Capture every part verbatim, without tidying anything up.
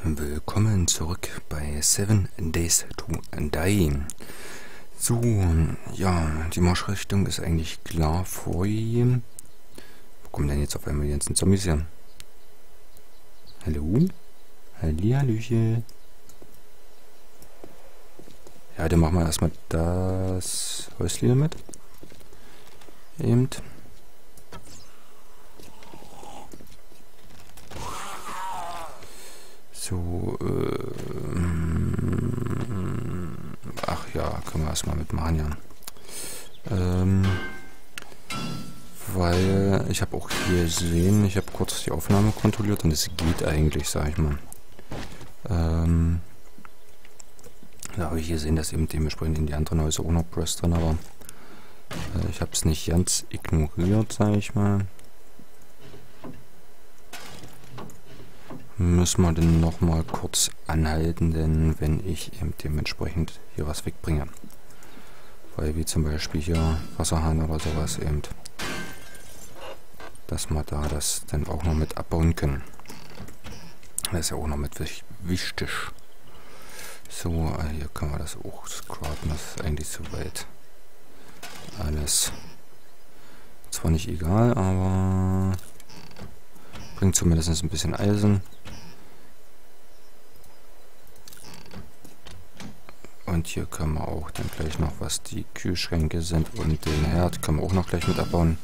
Willkommen zurück bei Seven Days to Die. So, ja, die Marschrichtung ist eigentlich klar vorgegeben. Wo kommen denn jetzt auf einmal die ganzen Zombies her? Hallo? Hallihallöchen. Ja, dann machen wir erstmal das Häuschen mit. Eben. So, äh, ach ja, können wir erstmal mitmachen, ja. Ähm, weil ich habe auch hier gesehen, ich habe kurz die Aufnahme kontrolliert und es geht eigentlich, sag ich mal. Ähm, da habe ich gesehen, dass eben dementsprechend in die anderen Häuser auch noch Press drin war. Äh, ich habe es nicht ganz ignoriert, sag ich mal. Müssen wir denn noch mal kurz anhalten, denn wenn ich eben dementsprechend hier was wegbringe. Weil wie zum Beispiel hier Wasserhahn oder sowas eben, dass wir da das dann auch noch mit abbauen können. Das ist ja auch noch mit wichtig. So, hier können wir das auch scrapen, das ist eigentlich soweit alles. Zwar nicht egal, aber bringt zumindest ein bisschen Eisen. Und hier können wir auch dann gleich noch, was die Kühlschränke sind und den Herd können wir auch noch gleich mit abbauen.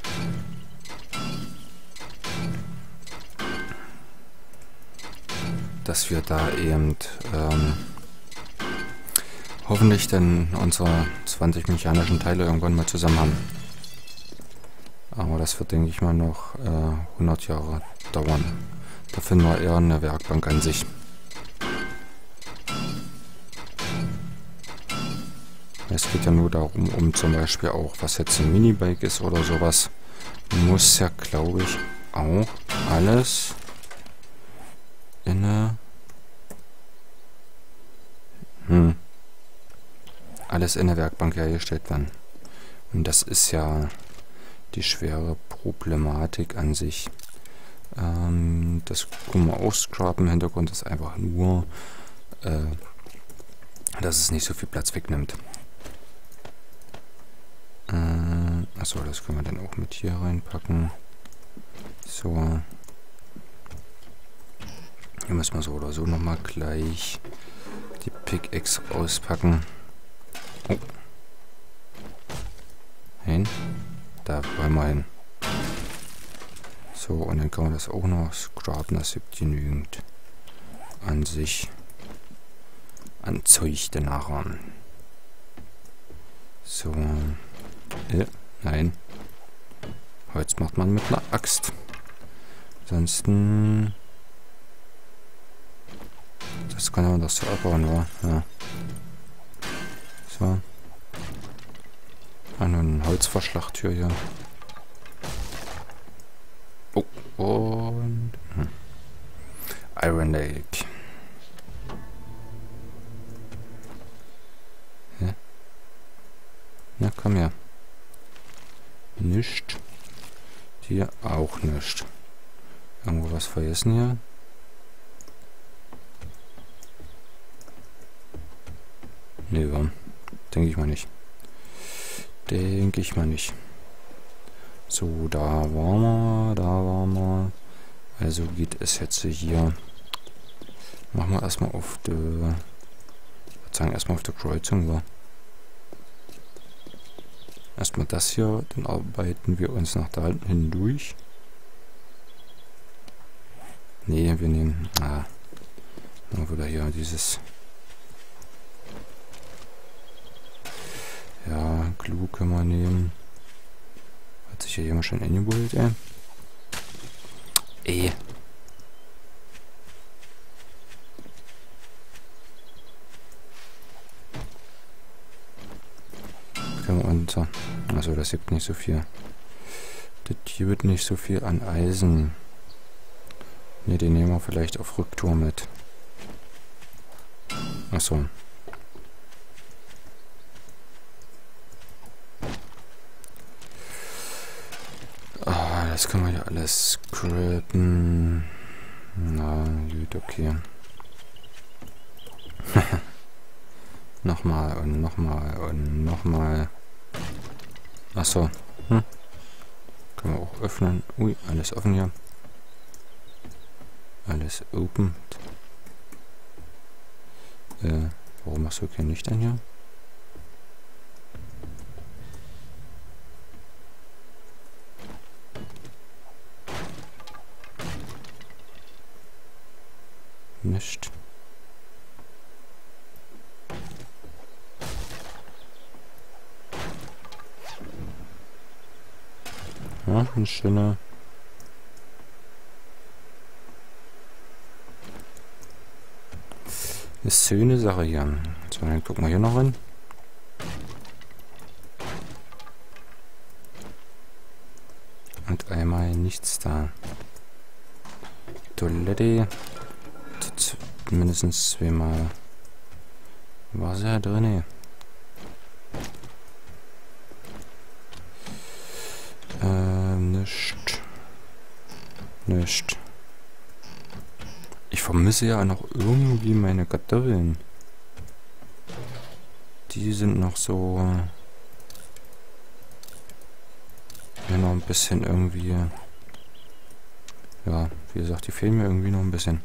Dass wir da eben ähm, hoffentlich dann unsere zwanzig mechanischen Teile irgendwann mal zusammen haben. Aber das wird, denke ich mal, noch äh, hundert Jahre dauern. Da finden wir eher eine Werkbank an sich. Es geht ja nur darum, um zum Beispiel auch, was jetzt ein Minibike ist oder sowas, muss ja, glaube ich, auch alles in eine... Hm, alles in der Werkbank hergestellt werden. Und das ist ja die schwere Problematik an sich. Ähm, das können wir auch scrapen. Im Hintergrund ist einfach nur, äh, dass es nicht so viel Platz wegnimmt. Äh, achso, das können wir dann auch mit hier reinpacken. So. Hier müssen wir so oder so nochmal gleich die Pickaxe auspacken. Oh. Hin. Da wollen wir hin. So, und dann kann man das auch noch scrapen. Das gibt genügend an sich an Zeug danach. So. Äh, nein. Holz macht man mit einer Axt. Ansonsten... Das kann man doch so abbauen, oder? Ja. So. Ah, nur eine Holzverschlagtür hier. Oh, und... Hm. Iron Lake. Ja. Na, komm her. Nicht. Hier auch nicht. Irgendwo was vergessen hier? Nee, warum? Denke ich mal nicht. Denke ich mal nicht. So, da waren wir, da waren wir. Also geht es jetzt hier. Machen wir erstmal auf der... Ich würde sagen, erstmal auf der Kreuzung war. Erstmal das hier, dann arbeiten wir uns nach da hinten durch. Nee, wir nehmen... Ah, nur wieder hier dieses... Ja, Glue können wir nehmen. Hat sich ja jemand schon eingeholt, ey. Ey. Können wir unter... Also das gibt nicht so viel. Das gibt nicht so viel an Eisen. Ne, den nehmen wir vielleicht auf Rücktour mit. Achso. Das können wir ja alles scrapen. Na gut, okay. Nochmal und nochmal und nochmal. Achso. Hm. Können wir auch öffnen. Ui, alles offen hier. Alles open. Äh, warum machst du kein Licht an hier? Nicht. Ja, eine schöne... Eine schöne Sache hier. So, dann gucken wir hier noch rein. Und einmal nichts da. Toilette. Mindestens zweimal Wasser drin. Ähm, nicht. Nicht. Ich vermisse ja noch irgendwie meine Kartoffeln. Die sind noch so... Ja, noch ein bisschen irgendwie... Ja, wie gesagt, die fehlen mir irgendwie noch ein bisschen.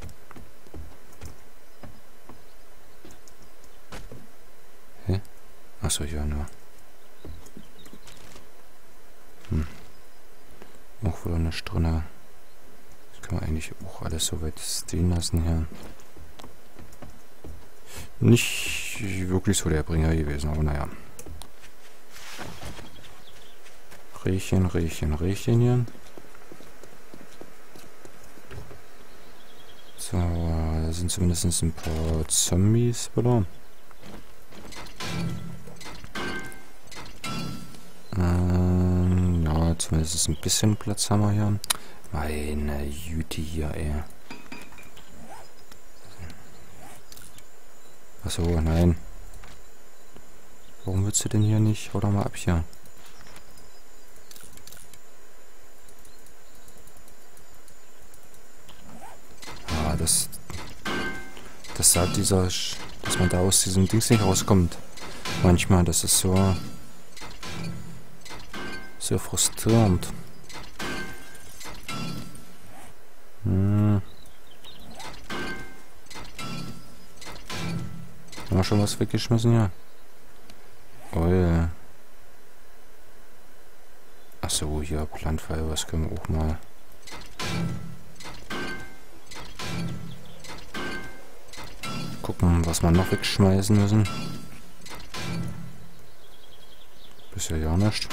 Hä? Achso, ja, nur. Hm. Auch wieder eine Stunde. Das kann man eigentlich auch alles so weit stehen lassen hier. Nicht wirklich so der Bringer gewesen, aber naja. Rehchen, Rehchen, Rehchen hier. So, da sind zumindest ein paar Zombies, oder? Ähm, ja, zumindest ein bisschen Platz haben wir hier. Meine Güte hier, ey. Achso, nein. Warum willst du denn hier nicht? Hau doch mal ab hier. Ah, das... Das sagt dieser... Dass man da aus diesem Dings nicht rauskommt. Manchmal, das ist so... Sehr frustrierend. Hm. Haben wir schon was weggeschmissen, ja? Oh ja. Achso, hier Plantfall, was können wir auch mal... Gucken, was wir noch wegschmeißen müssen. Bisher ja nicht.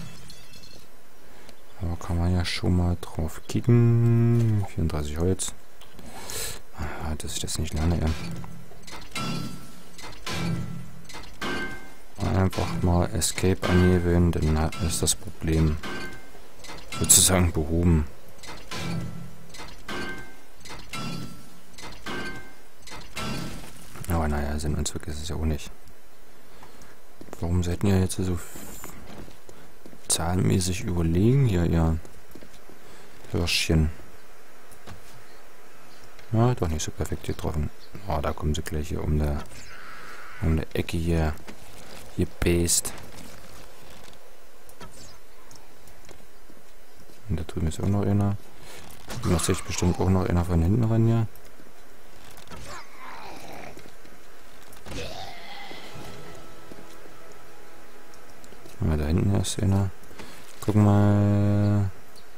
Aber kann man ja schon mal drauf kicken. vierunddreißig Holz. Ah, dass ich das nicht lerne, ja. Einfach mal Escape angeben, dann ist das Problem sozusagen behoben. Aber naja, Sinn und Zweck ist es ja auch nicht. Warum seid ihr jetzt so zahlenmäßig überlegen hier, ihr Hirschchen? Ja, doch nicht so perfekt getroffen. Oh, da kommen sie gleich hier um der um der Ecke hier gebäst. Und da drüben ist auch noch einer. Da macht sich bestimmt auch noch einer von hinten ran, ja. Ja, da hinten ist einer. Gucken mal.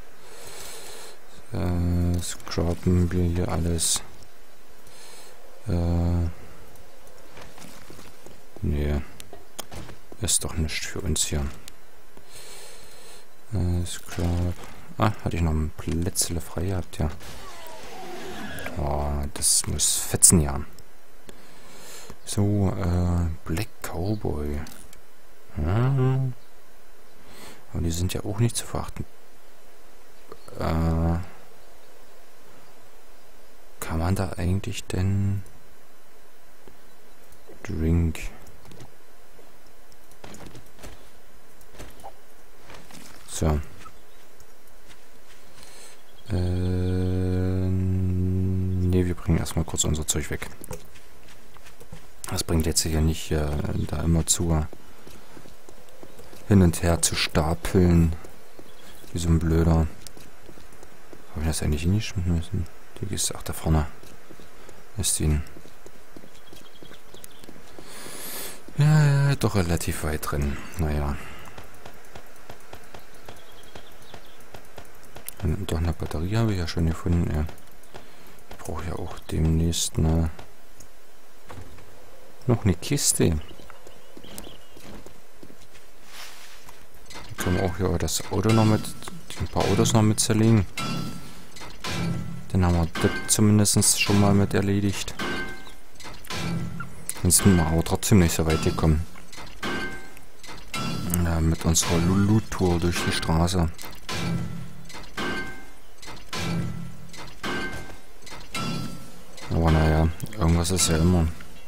Äh, scrappen wir hier alles. Äh. Nee. Ist doch nicht für uns hier. Äh, Scrap. Ah, hatte ich noch ein Plätzle frei gehabt, ja. Oh, das muss fetzen, ja. So, äh, Black Cowboy. Hm. Aber die sind ja auch nicht zu verachten. Äh, kann man da eigentlich denn Drink? So. Äh, ne, wir bringen erstmal kurz unser Zeug weg. Das bringt jetzt hier nicht, äh, da immer zu hin und her zu stapeln. Wie so ein Blöder. Habe ich das eigentlich hingeschmissen müssen? Die ist auch da vorne. Ist ihn. Ja, ja, doch relativ weit drin. Naja. Und doch eine Batterie habe ich ja schon gefunden. Ja. Ich brauche ja auch demnächst eine, noch eine Kiste. Da können wir auch hier das Auto noch mit, ein paar Autos noch mit zerlegen. Dann haben wir das zumindest schon mal mit erledigt. Dann sind wir aber trotzdem nicht so weit gekommen. Ja, mit unserer Lulu-Tour durch die Straße. Aber naja, irgendwas ist ja immer.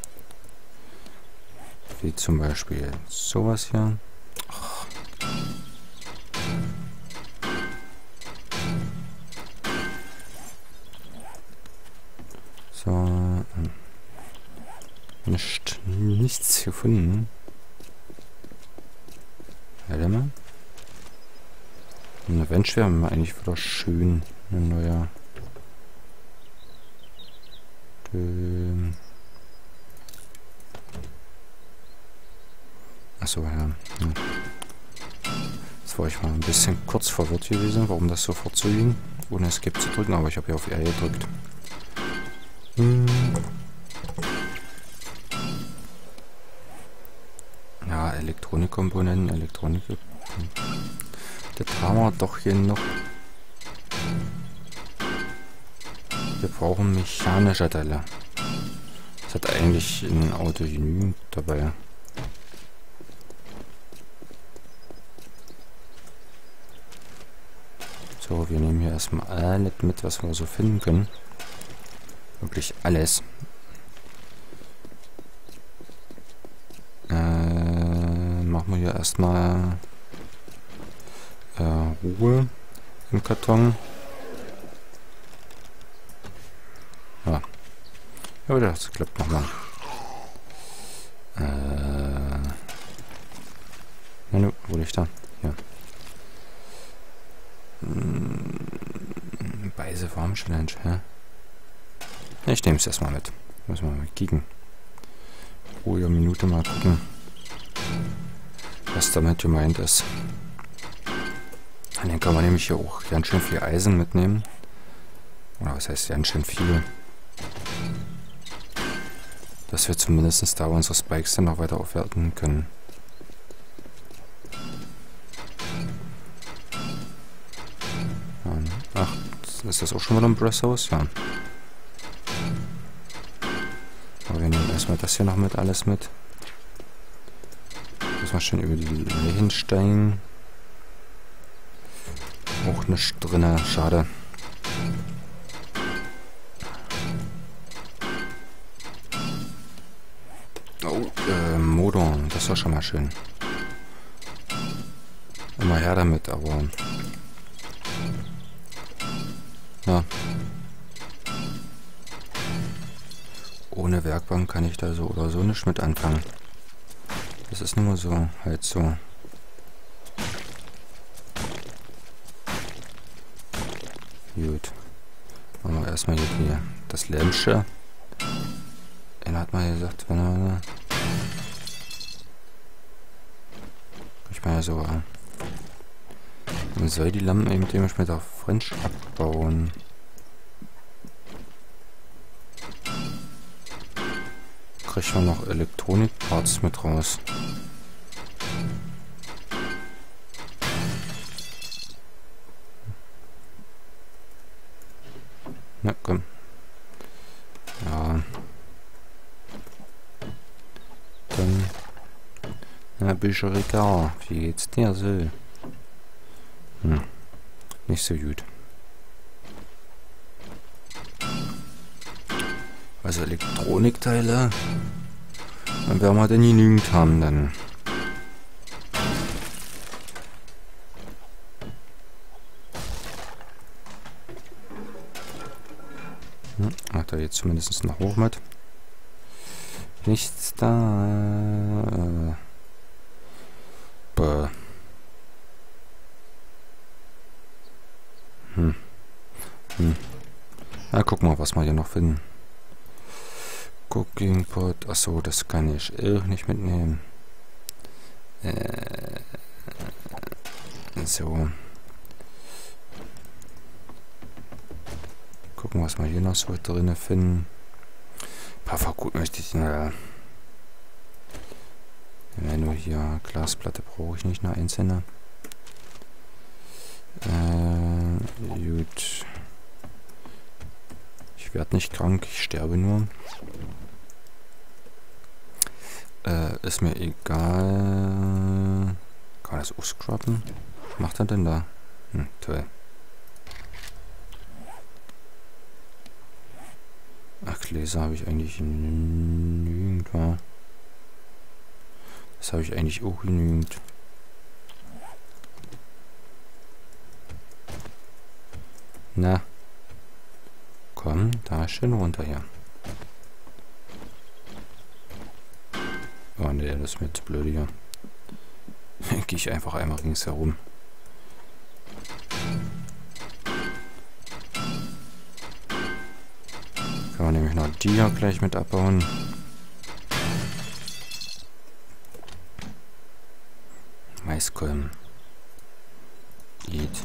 Wie zum Beispiel sowas hier. Ach. So. Nicht, nichts gefunden. Warte mal. Eine Wand wäre eigentlich wieder schön. Ein neuer. Ähm. Achso, ja. Hm. Jetzt war ich mal ein bisschen kurz verwirrt gewesen, warum das sofort so ging, ohne Skip zu drücken, aber ich habe ja auf R gedrückt. Hm. Ja, Elektronikkomponenten, Elektronik. Das haben wir doch hier noch. Wir brauchen mechanische Teile. Das hat eigentlich ein Auto genügend dabei. So, wir nehmen hier erstmal alles mit, was wir so finden können. Wirklich alles. Äh, machen wir hier erstmal äh, Ruhe im Karton. Ja. Ja, das klappt nochmal. Äh. Menü, wo liegt da? Hier. Hm, Beise Farm Challenge, hä? Ich nehme es erstmal mit. Müssen wir mal kicken. Ruhige Minute mal gucken, was damit gemeint ist. Und dann kann man nämlich hier auch ganz schön viel Eisen mitnehmen. Oder was heißt ganz schön viel? Dass wir zumindest da unsere Spikes dann noch weiter aufwerten können. Ach, ist das auch schon wieder ein Bresshaus? Ja. Aber wir nehmen erstmal das hier noch mit, alles mit. Das war schon über die Leichenstein. Auch nicht drinne, schade. Oh, äh, Motor, das war schon mal schön. Immer her damit, aber... Ja. Ohne Werkbank kann ich da so oder so nicht mit anfangen. Das ist nur so, halt so. Gut. Machen wir erstmal hier die, das Lämpchen. Er hat mal gesagt, wenn er... Ich meine ja so... Man soll die Lampen eben dementsprechend auf French abbauen. Kriegt man noch Elektronikparts mit raus. Na komm. Ja. Dann. Na, Bücherika, wie geht's dir so? Hm. Nicht so gut. Also Elektronikteile. Dann werden wir denn genügend haben dann. Hm. Macht er jetzt zumindest noch hoch mit. Nichts da. Bäh. Hm. Hm. Na, guck mal, was wir hier noch finden. Cooking Pot. Achso, das kann ich auch nicht mitnehmen. Äh, so. Gucken, was wir hier noch so drin finden. Paar gut möchte ich. Naja. Ja, nur hier Glasplatte brauche ich nicht, eine einzelne. Äh, gut. Ich werde nicht krank, ich sterbe nur. Äh, ist mir egal. Kann das auscroppen? Was macht er denn da? Hm, toll. Ach, Gläser habe ich eigentlich genügend. Das habe ich eigentlich auch genügend. Na. Komm, da schön runter hier. Oh ne, das ist mir zu blöd hier. Gehe ich einfach einmal ringsherum. Kann man nämlich noch die hier gleich mit abbauen. Maiskolben. Eat.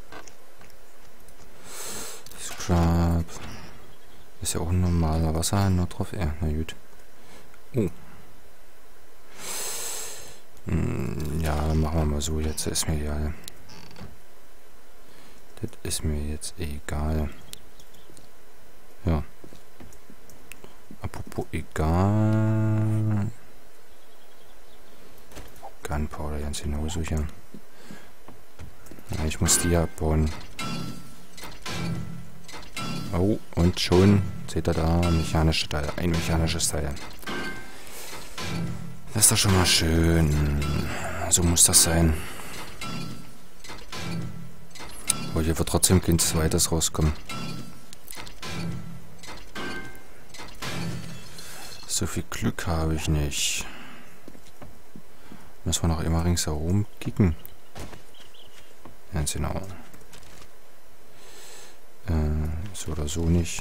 Scrub. Ist ja auch ein normaler Wasserhahn nur drauf. Ja, na gut. Oh. Hm, ja, machen wir mal so. Jetzt ist mir egal. Das ist mir jetzt egal. Ja. Apropos egal. Gunpowder ganz genauso hier. Ja, ich muss die abbauen. Oh, und schon seht ihr da mechanische Teile. Ein mechanisches Teil. Das ist doch schon mal schön. So muss das sein. Aber hier wird trotzdem kein zweites rauskommen. So viel Glück habe ich nicht. Müssen wir noch immer ringsherum kicken. Ganz genau. Äh, so oder so nicht.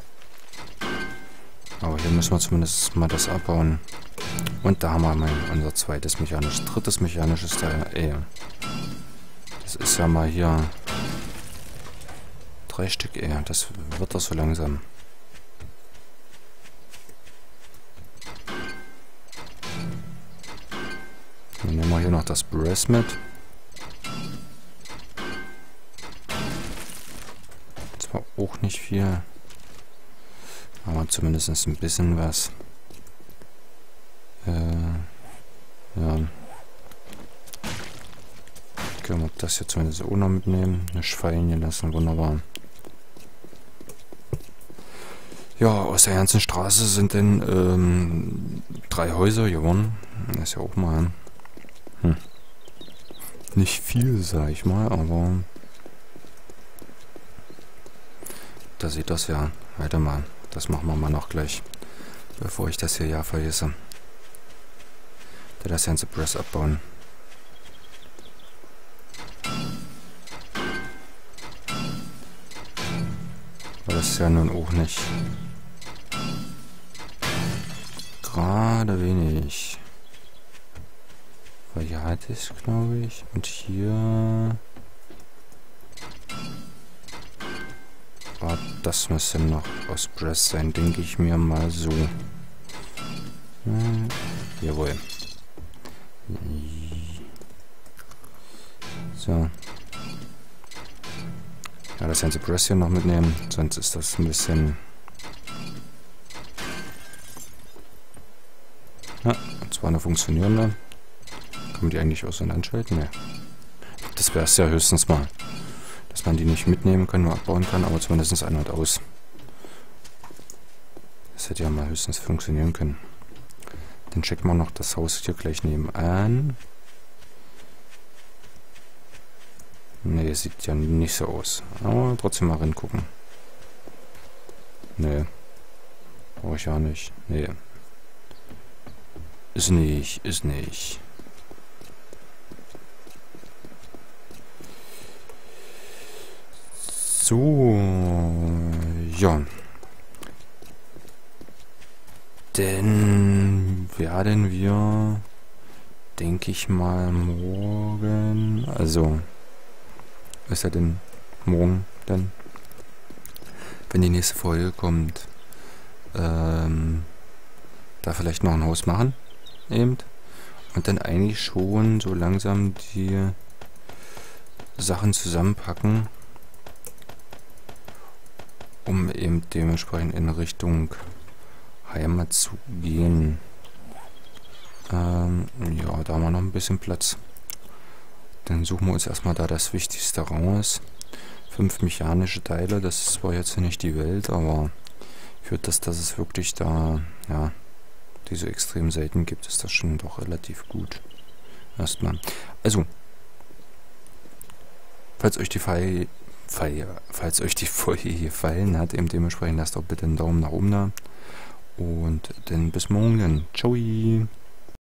Aber hier müssen wir zumindest mal das abbauen. Und da haben wir mal unser zweites mechanisches, drittes mechanisches Teil. Ey. Das ist ja mal hier drei Stück, ey. Das wird doch so langsam. Dann nehmen wir hier noch das Brass mit. Zwar auch nicht viel, aber zumindest ein bisschen was. Äh, ja. Können wir das hier zumindest auch noch mitnehmen. Nicht fallen lassen, wunderbar. Ja, aus der ganzen Straße sind denn ähm, drei Häuser geworden. Das ist ja auch mal hm, nicht viel, sag ich mal, aber da sieht das ja. Weiter mal. Das machen wir mal noch gleich, bevor ich das hier ja vergesse. Das ganze Press abbauen. Aber das ist ja nun auch nicht gerade wenig. Weil hier hat es, glaube ich. Und hier war das müsste noch aus Press sein, denke ich mir mal so. Hm, jawohl. So. Ja, das ganze Press hier noch mitnehmen, sonst ist das ein bisschen... Ja, und zwar eine funktionierende. Kann man die eigentlich auch so anschalten? Ne. Das wäre es ja höchstens mal. Dass man die nicht mitnehmen kann, nur abbauen kann, aber zumindest an und aus. Das hätte ja mal höchstens funktionieren können. Dann checken wir noch das Haus hier gleich nebenan. Ne, sieht ja nicht so aus. Aber trotzdem mal reingucken. Ne. Brauche ich ja nicht. Ne. Ist nicht, ist nicht. So, ja. Dann werden wir, denke ich mal, morgen, also, ist ja denn morgen dann, wenn die nächste Folge kommt, ähm, da vielleicht noch ein Haus machen, eben, und dann eigentlich schon so langsam die Sachen zusammenpacken, um eben dementsprechend in Richtung Heimat zu gehen. Ähm, ja, da haben wir noch ein bisschen Platz. Dann suchen wir uns erstmal da das Wichtigste raus. Fünf mechanische Teile, das ist zwar jetzt nicht die Welt, aber für das, dass es wirklich da, ja, diese extremen Seiten gibt, ist das schon doch relativ gut. Erstmal. Also, falls euch die Fall, Fall, falls euch die Folge gefallen hat, eben dementsprechend lasst doch bitte einen Daumen nach oben da. Und dann bis morgen. Ciao.